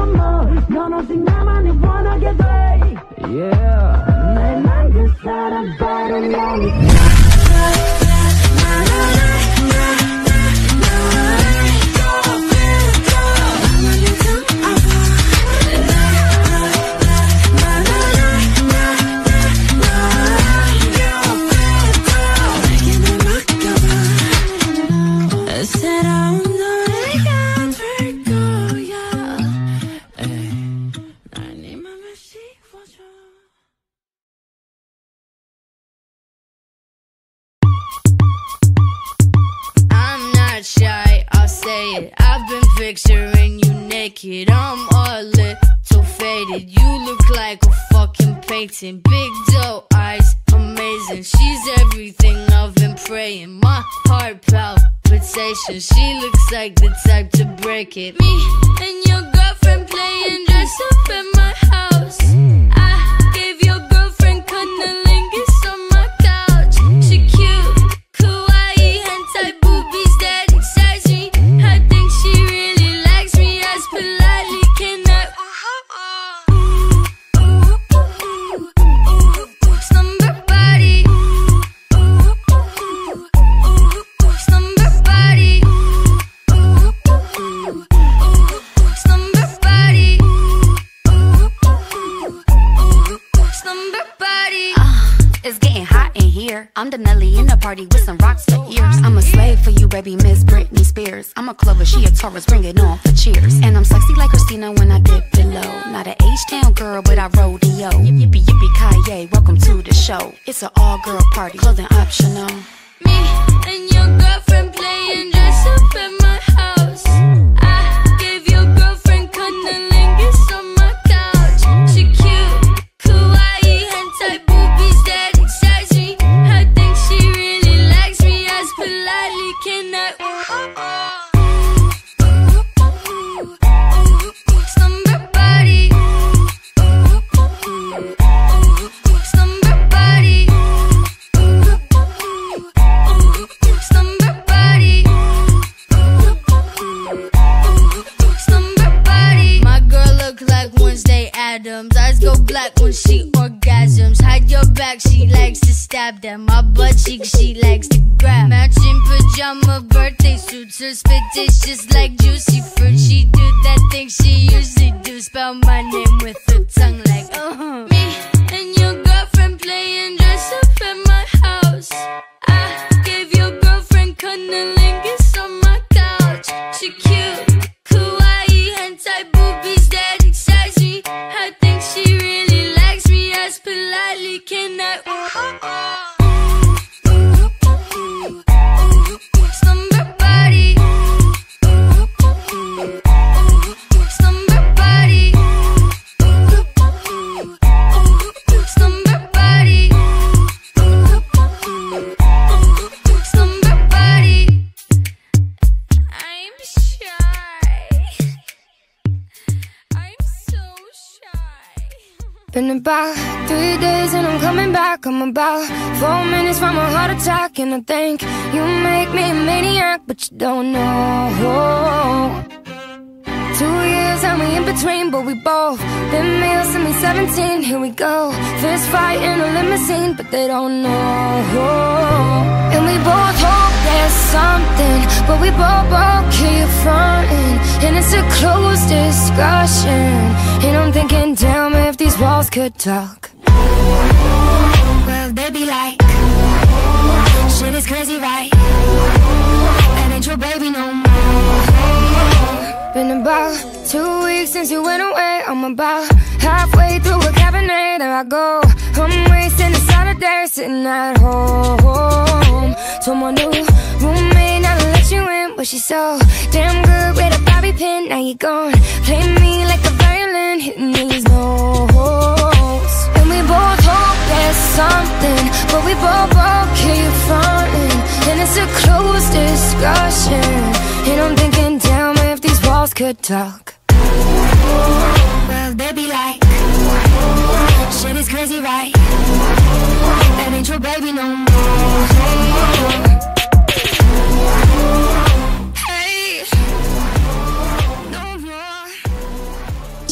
맘을 넌 오직 나만을 원하게 돼. Yeah. 내맘 그 사람 바로 너니까. Shy, I'll say it. I've been picturing you naked. I'm a little faded. You look like a fucking painting. Big doe eyes, amazing. She's everything I've been praying. My heart palpitation. She looks like the type to break it. Me and your girlfriend playing dress up at my house. I gave your girlfriend cunnilingus on my couch. She cute, kawaii, hentai boobies that I think she really likes me. As politely can I slumber body, slumber body, slumber body, slumber body. It's getting hot in here. I'm the Nelly in the party with some rocks for ears. I'm a slave for you, baby, Miss Britney Spears. I'm a Clover, she a Taurus, bring it on for cheers. And I'm sexy like Christina when I dip below. Not an H-Town girl, but I rodeo. Yippee yippee Kanye, welcome to the show. It's an all-girl party, clothing optional. Me and your girlfriend playing dress up at my house. I gave your girlfriend cunnilingus on my couch. She cute, kawaii, hentai boobies that excites me. I think she really likes me. As politely can I slumber body, slumber body, slumber body, slumber body. My girl look like Wednesday Addams. Eyes go black when she orgasms. Hide your back, she likes to stab them. My butt cheek, she likes to grab. Matching pajama birthday suits. Her spit tastes just like juicy fruit. She do that thing she usually do. Spell my name with her tongue like Me and your girlfriend playing dress up at my house. I gave your girlfriend cunnilingus on my couch. She cute, kawaii, hentai boobies that excites me. I think she really likes me. As politely can I slumber body, slumber body, slumber body, slumber body. I'm shy. I'm so shy. Been about 3 days and I'm coming back. I'm about 4 minutes from a heart attack. And I think you make me a maniac, but you don't know. 2 years and we in between, but we both been male since we 17. Here we go, fist fight in a limousine, but they don't know. And we both hope there's something, but we both keep fronting. And it's a closed discussion. And I'm thinking, damn, if these walls could talk. Well, they be like, shit is crazy, right? That ain't your baby no more. Been about 2 weeks since you went away. I'm about halfway through a Cabernet. There I go, I'm wasting a Saturday sitting at home. Told my new roommate not to let you in, but she's so damn good with a bobby pin. Now you gone, play me like a violin, hitting these notes. And we both hope there's something, but we both keep fronting. And it's a closed discussion. And I'm thinking, damn, if these walls could talk. Well, they be like, shit is crazy, right? That ain't your baby no more. Hey, no more.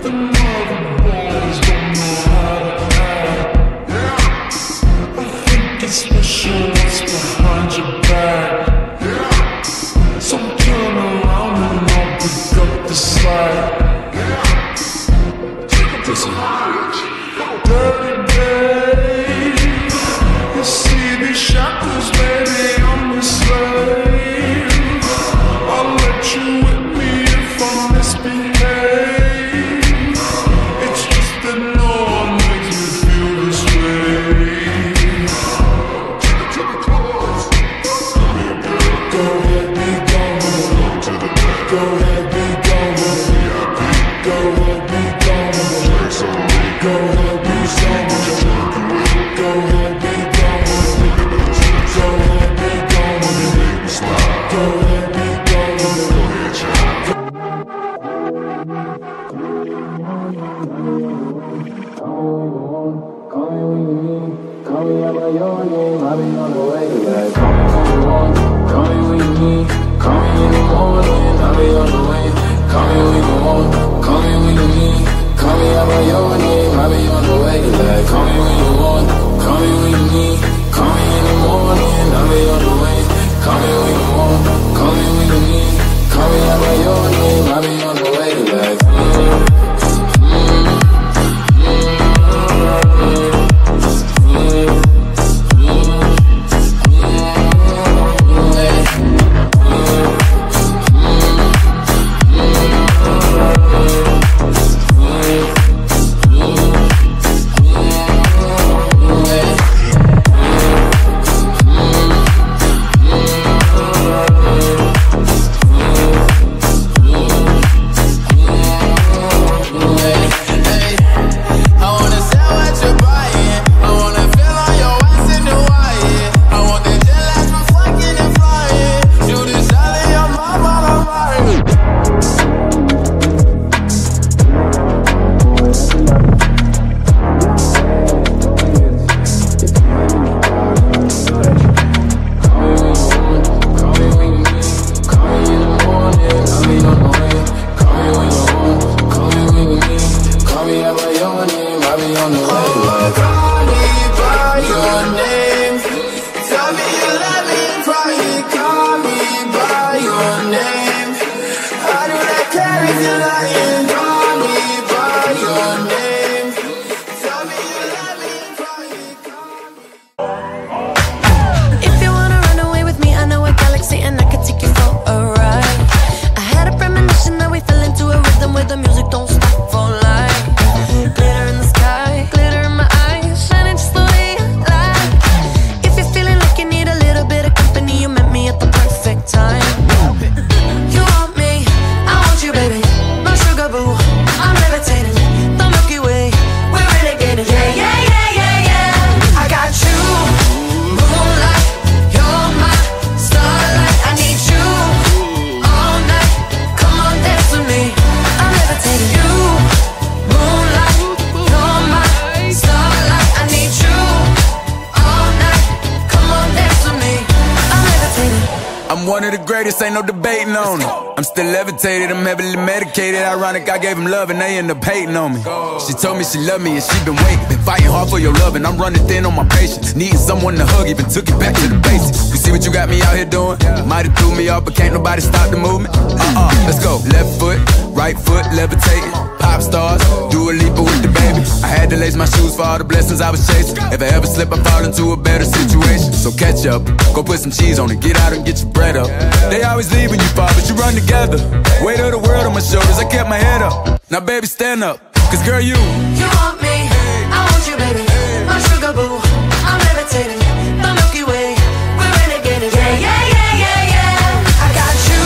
One of the greatest, ain't no debating on it. I'm still levitated, I'm heavily medicated. Ironic, I gave him love and they end up hating on me. She told me she loved me and she been waiting. Been fighting hard for your love and I'm running thin on my patience. Needing someone to hug, even took it back to the basics. You see what you got me out here doing? Might have threw me off, but can't nobody stop the movement. Let's go. Left foot, right foot, levitating. Pop stars, do a leap with the baby. I had to lace my shoes for all the blessings I was chasing. If I ever slip, I fall into a better situation. So catch up, go put some cheese on it, get out and get your bread up. They always leave when you fall, but you run together. Weight of the world on my shoulders, I kept my head up. Now baby, stand up, cause girl, you want me, I want you, baby. My sugar boo, I'm levitating. The Milky Way, we're renegading. Yeah, yeah, yeah, yeah, yeah. I got you,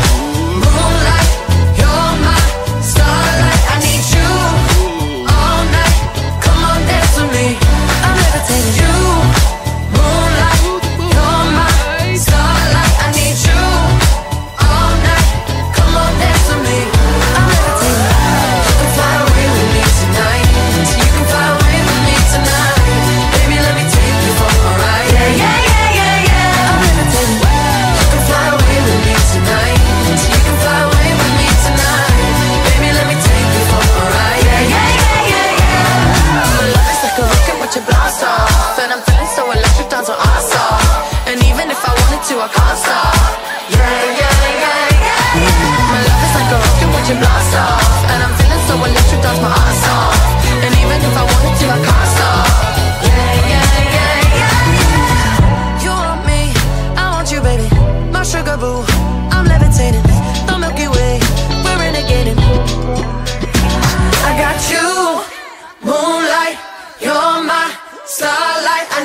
moonlight, you're my starlight. I need you all night. Come on, dance with me. I'm levitating. You, moonlight, you're my starlight. I need you all night. Come on, dance with me. I'm levitating. You can fly away with me tonight. You can fly away with me tonight.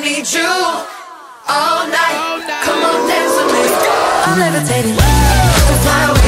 need you all night. Come on, dance with me. I'm levitating. So fly away.